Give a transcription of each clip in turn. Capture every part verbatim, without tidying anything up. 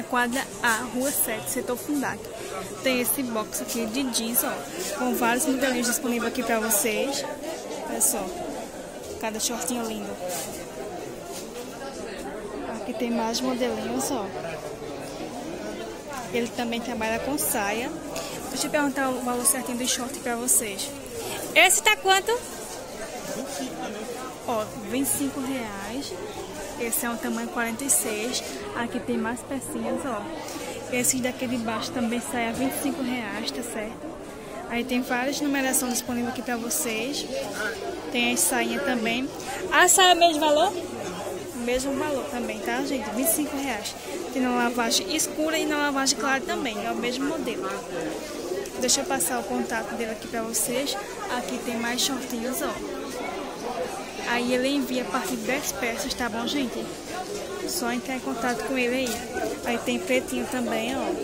na quadra A, Rua sete, setor Fundac. Tem esse box aqui de jeans, ó, com vários modelinhos disponíveis aqui pra vocês. Olha só, cada shortinho lindo. Aqui tem mais modelinhos, ó. Ele também trabalha com saia. Deixa eu perguntar o valor certinho do short pra vocês. Esse tá quanto? Ó, vinte e cinco reais. Esse é um tamanho quarenta e seis. Aqui tem mais pecinhas, ó. Esses daqui de baixo também saem a vinte e cinco reais, tá certo? Aí tem várias numerações disponíveis aqui pra vocês. Tem a sainha também. A saia é o mesmo valor? O mesmo valor também, tá, gente? vinte e cinco reais. Tem na lavagem escura e na lavagem clara também. É o mesmo modelo. Deixa eu passar o contato dele aqui pra vocês. Aqui tem mais shortinhos, ó. Aí ele envia a partir de dez peças, tá bom, gente? Só entrar em contato com ele aí. Aí tem pretinho também, ó.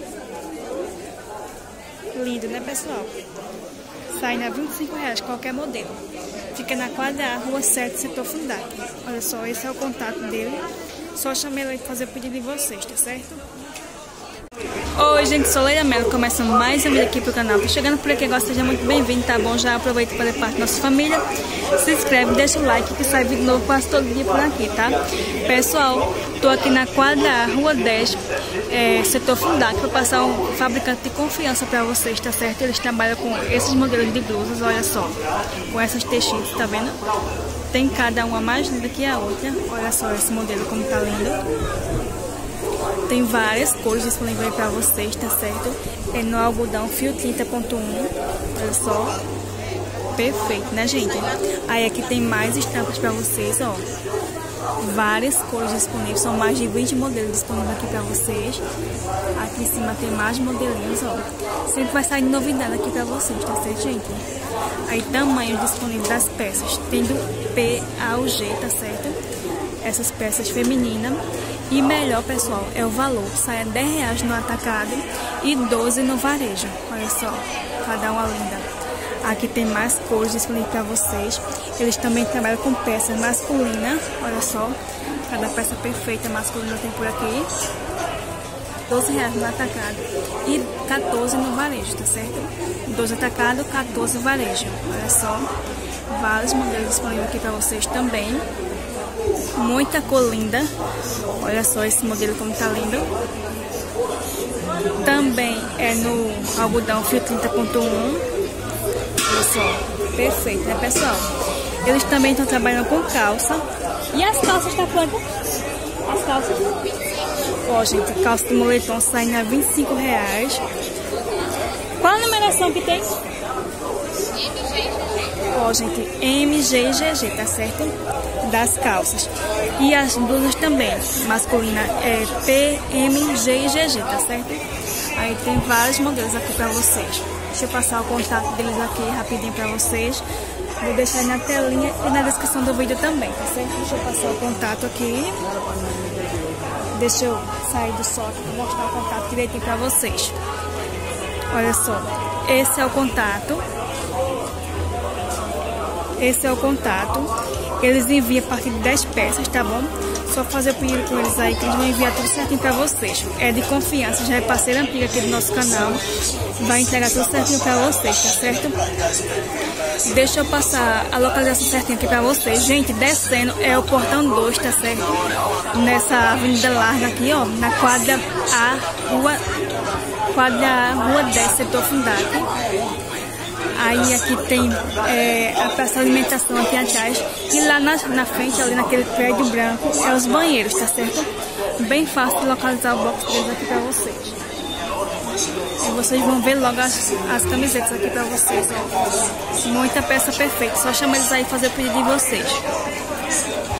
Lindo, né, pessoal? Sai na vinte e cinco reais, qualquer modelo. Fica na quadra A, Rua sete, setor Fundac. Olha só, esse é o contato dele. Só chamei ele para fazer o pedido de vocês, tá certo? Oi, gente, sou Leila Melo, começando mais um vídeo aqui pro canal. Tô chegando por aqui agora, seja muito bem-vindo, tá bom? Já aproveita para fazer parte da nossa família. Se inscreve, deixa o like que sai vídeo novo quase todo dia por aqui, tá? Pessoal, tô aqui na quadra A, Rua dez, é, setor Fundac, para passar um fabricante de confiança para vocês, tá certo? Eles trabalham com esses modelos de blusas, olha só, com essas tecidos, tá vendo? Tem cada uma mais linda que a outra. Olha só esse modelo como tá lindo. Tem várias cores disponíveis para vocês, tá certo? É no algodão fio trinta ponto um. Olha só. Perfeito, né, gente? Aí aqui tem mais estampas para vocês, ó. Várias cores disponíveis. São mais de vinte modelos disponíveis aqui para vocês. Aqui em cima tem mais modelinhos, ó. Sempre vai sair novidade aqui para vocês, tá certo, gente? Aí tamanhos disponíveis das peças. Tem do P ao G, tá certo? Essas peças femininas. E melhor, pessoal, é o valor. Sai a dez reais no atacado e doze no varejo. Olha só, cada uma linda. Aqui tem mais cores disponíveis para vocês. Eles também trabalham com peças masculinas. Olha só, cada peça perfeita masculina tem por aqui. doze reais no atacado e quatorze no varejo, tá certo? doze atacado, quatorze varejo. Olha só, vários modelos disponíveis aqui para vocês também. Muita cor linda. Olha só esse modelo como tá lindo. Também é no algodão fio trinta ponto um. Olha só, perfeito, né, pessoal? Eles também estão trabalhando com calça. E as calças tá quanto? As calças. Ó, gente, calça de moletom saindo a vinte e cinco reais. Qual a numeração que tem? Ó, gente, M, G e G G, tá certo? Das calças. E as blusas também, masculina é P, M, G e G G, tá certo? Aí tem vários modelos aqui pra vocês. Deixa eu passar o contato deles aqui rapidinho pra vocês. Vou deixar aí na telinha e na descrição do vídeo também, tá certo? Deixa eu passar o contato aqui. Deixa eu sair do sol aqui pra mostrar o contato direitinho pra vocês. Olha só, esse é o contato. Esse é o contato. Eles enviam a partir de dez peças, tá bom? Só fazer o pedido com eles aí que eles vão enviar tudo certinho pra vocês. É de confiança, já é parceira antiga aqui do nosso canal. Vai entregar tudo certinho pra vocês, tá certo? Deixa eu passar a localização certinha aqui pra vocês. Gente, descendo é o portão dois, tá certo? Nessa avenida larga aqui, ó, na quadra A, rua, quadra A, Rua dez, setor Fundac. Aí aqui tem é, a praça de alimentação aqui atrás. E lá na, na frente, ali naquele prédio branco, é os banheiros, tá certo? Bem fácil de localizar o box deles aqui pra vocês. E vocês vão ver logo as, as camisetas aqui pra vocês, ó. Muita peça perfeita. Só chama eles aí e fazer o pedido de vocês.